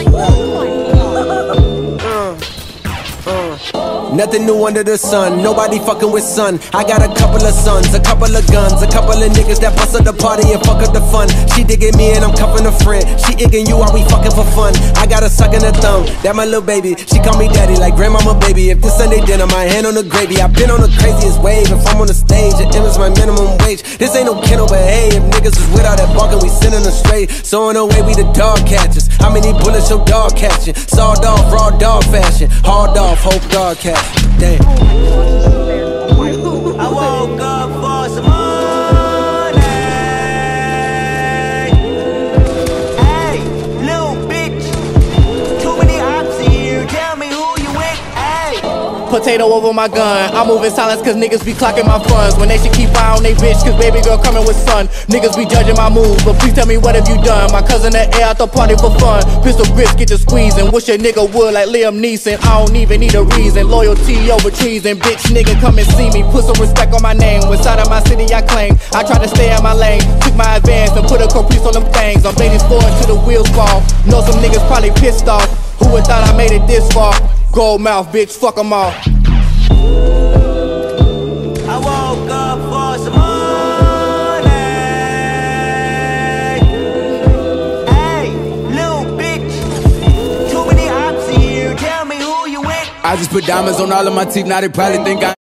Nothing new under the sun, nobody fucking with son. I got a couple of sons, a couple of guns, a couple of niggas that bust up the party and fuck up the fun. She digging me and I'm cuffing a friend. She igging you while we fucking for fun. I got a suck in the thumb, that my little baby. She call me daddy like grandmama baby. If this Sunday dinner, my hand on the gravy. I've been on the craziest wave. If I'm on the stage, it is my minimum wage. This ain't no kennel, but hey, if niggas is without that barking, we sending them straight. So in a way, we the dog catchers. How many bullets your dog catching? Sawed off, raw dog fashion. Hard off, hope dog catch. Damn. I woke up for some money. Hey, little bitch. Too many ops here. Tell me who you with. Hey. Potato over my gun. I'm moving silence cause niggas be clocking my funds. When they should keep eye on they bitch cause baby girl coming with son. Niggas be judging my moves, but please tell me what have you done? My cousin the air out the party for fun. Pistol grips get to squeezing. Wish a nigga would like Liam Neeson. I don't even need a reason. Loyalty over treason. Bitch nigga come and see me. Put some respect on my name. Inside of my city I claim. I try to stay in my lane. Took my advance and put a caprice on them things. I'm baiting forward till the wheels fall. Know some niggas probably pissed off. Who would thought I made it this far? Gold mouth bitch, fuck them all. I woke up for some money. Hey, little bitch. Too many ops here. Tell me who you with. I just put diamonds on all of my teeth. Now they probably think I